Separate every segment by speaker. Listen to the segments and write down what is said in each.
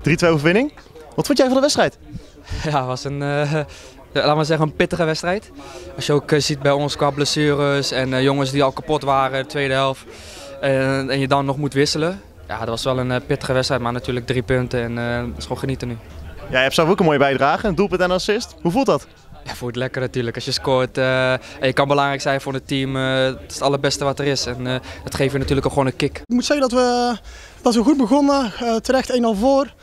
Speaker 1: 3-2 overwinning. Wat vond jij van de wedstrijd?
Speaker 2: Ja, het was een, laat maar zeggen, een pittige wedstrijd. Als je ook ziet bij ons qua blessures en jongens die al kapot waren de tweede helft. En je dan nog moet wisselen. Ja, dat was wel een pittige wedstrijd, maar natuurlijk 3 punten en dat is gewoon genieten nu.
Speaker 1: Ja, je hebt zelf ook een mooie bijdrage, een doelpunt en een assist. Hoe voelt dat?
Speaker 2: Ja, voelt lekker natuurlijk. Als je scoort en je kan belangrijk zijn voor het team, het is het allerbeste wat er is. En dat geeft je natuurlijk ook gewoon een kick.
Speaker 3: Ik moet zeggen dat we goed begonnen, terecht 1-0 voor.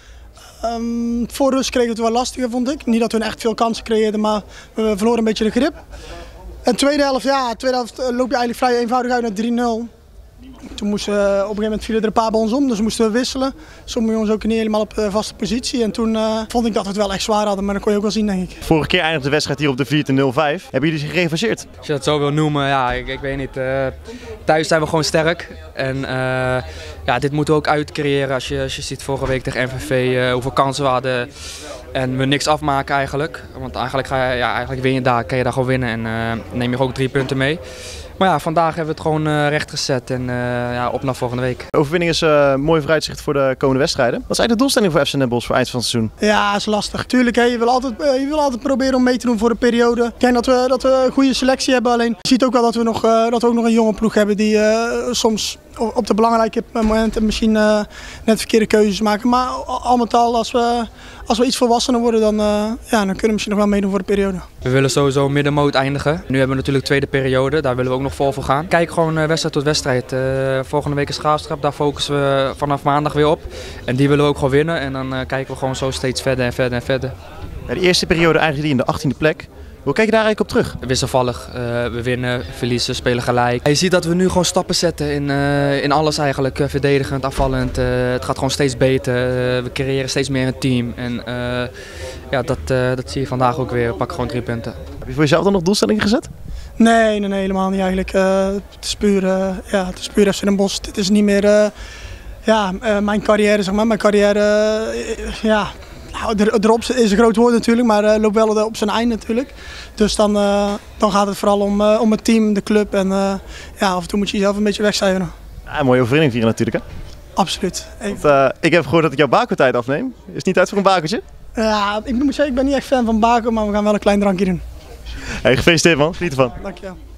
Speaker 3: Voor rust kregen we het wel lastiger, vond ik. Niet dat we echt veel kansen creëerden, maar we verloren een beetje de grip. En tweede helft loop je eigenlijk vrij eenvoudig uit naar 3-0. Toen moesten op een gegeven moment vielen er een paar bij ons om, dus moesten we wisselen. Sommige jongens ook niet helemaal op de vaste positie. En toen vond ik dat we het wel echt zwaar hadden, maar dat kon je ook wel zien, denk ik.
Speaker 1: Vorige keer eindigde de wedstrijd hier op de 4-0-5. Hebben jullie zich gerevancheerd?
Speaker 2: Als je dat zo wil noemen, ja, ik weet niet. Thuis zijn we gewoon sterk. En ja, dit moeten we ook uitcreëren. Als je ziet vorige week tegen MVV hoeveel kansen we hadden. En we niks afmaken eigenlijk. Want eigenlijk win je daar, kan je daar gewoon winnen. En neem je ook 3 punten mee. Maar ja, vandaag hebben we het gewoon recht gezet en ja, op naar volgende week.
Speaker 1: De overwinning is een mooi vooruitzicht voor de komende wedstrijden. Wat is eigenlijk de doelstelling voor FC Den Bosch voor eind van het seizoen?
Speaker 3: Ja, dat is lastig. Tuurlijk, je wil altijd proberen om mee te doen voor de periode. Ik denk dat we een goede selectie hebben, alleen je ziet ook wel dat we ook nog een jonge ploeg hebben die soms op de belangrijke momenten misschien net verkeerde keuzes maken. Maar al met al, als we iets volwassener worden, dan kunnen we misschien nog wel meedoen voor de periode.
Speaker 2: We willen sowieso middenmoot eindigen. Nu hebben we natuurlijk tweede periode, daar willen we ook nog vol voor gaan. Kijk gewoon wedstrijd tot wedstrijd. Volgende week is Graafschap, daar focussen we vanaf maandag weer op. En die willen we ook gewoon winnen en dan kijken we gewoon zo steeds verder en verder en verder.
Speaker 1: Ja, de eerste periode eindigde die in de 18e plek. Hoe kijk je daar eigenlijk op terug?
Speaker 2: Wisselvallig. We winnen, verliezen, spelen gelijk. Je ziet dat we nu gewoon stappen zetten in alles eigenlijk. Verdedigend, afvallend. Het gaat gewoon steeds beter. We creëren steeds meer een team. En ja, dat zie je vandaag ook weer. We pakken gewoon 3 punten.
Speaker 1: Heb je voor jezelf dan nog doelstellingen gezet?
Speaker 3: Nee, helemaal niet eigenlijk. Het is puur FC Den Bosch. Dit is niet meer mijn carrière, zeg maar. Mijn carrière, erop is een groot woord natuurlijk, maar loopt wel op zijn eind natuurlijk. Dus dan gaat het vooral om het team, de club en af en toe moet je jezelf een beetje wegcijferen.
Speaker 1: Ja, een mooie overwinning vieren natuurlijk, hè?
Speaker 3: Absoluut.
Speaker 1: Want, ik heb gehoord dat ik jouw Baco-tijd afneem. Is het niet tijd voor een bakertje?
Speaker 3: Ja, ik moet zeggen, ik ben niet echt fan van Baco, maar we gaan wel een klein drankje doen.
Speaker 1: Hey, gefeliciteerd man, geniet ervan.
Speaker 3: Dankjewel.